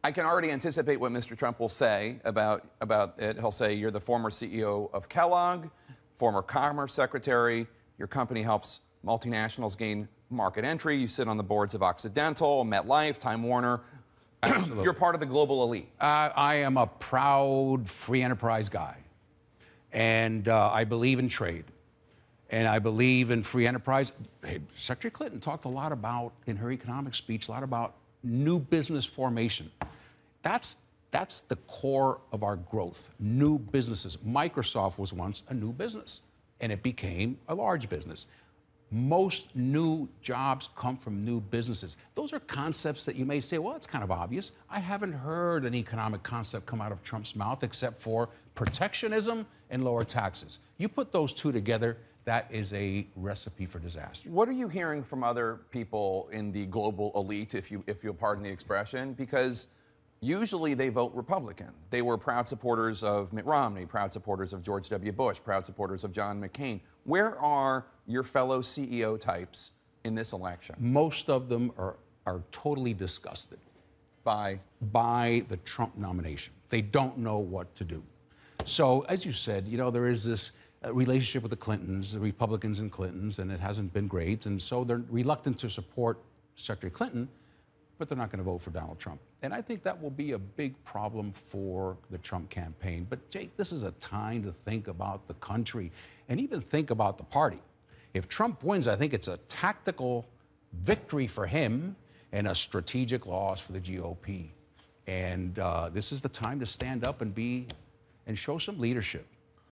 I can already anticipate what Mr. Trump will say about it. He'll say, you're the former CEO of Kellogg, former Commerce Secretary. Your company helps multinationals gain market entry. You sit on the boards of Occidental, MetLife, Time Warner. You're part of the global elite. I am a proud free enterprise guy. And I believe in trade. And I believe in free enterprise. Hey, Secretary Clinton talked a lot about, in her economic speech, a lot about new business formation. That's the core of our growth, new businesses. Microsoft was once a new business, and it became a large business. Most new jobs come from new businesses. Those are concepts that you may say, well, it's kind of obvious. I haven't heard an economic concept come out of Trump's mouth except for protectionism and lower taxes. You put those two together, that is a recipe for disaster. What are you hearing from other people in the global elite, if you'll pardon the expression? Because usually they vote Republican. They were proud supporters of Mitt Romney, proud supporters of George W. Bush, proud supporters of John McCain. Where are your fellow CEO types in this election? Most of them are totally disgusted by the Trump nomination. They don't know what to do. So, as you said, there is this relationship with the Clintons, the Republicans and Clintons, and it hasn't been great. And so they're reluctant to support Secretary Clinton, but they're not going to vote for Donald Trump. And I think that will be a big problem for the Trump campaign. But, Jake, this is a time to think about the country and even think about the party. If Trump wins, I think it's a tactical victory for him and a strategic loss for the GOP. And this is the time to stand up and show some leadership.